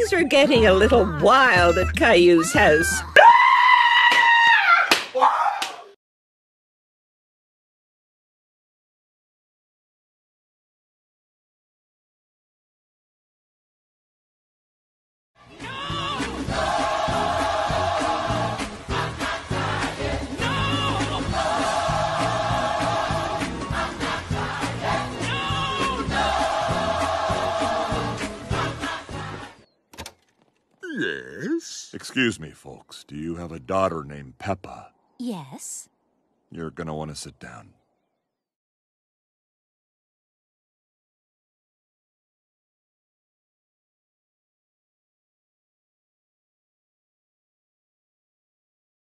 Things are getting a little wild at Caillou's house. Yes? Excuse me, folks. Do you have a daughter named Peppa? Yes. You're gonna want to sit down.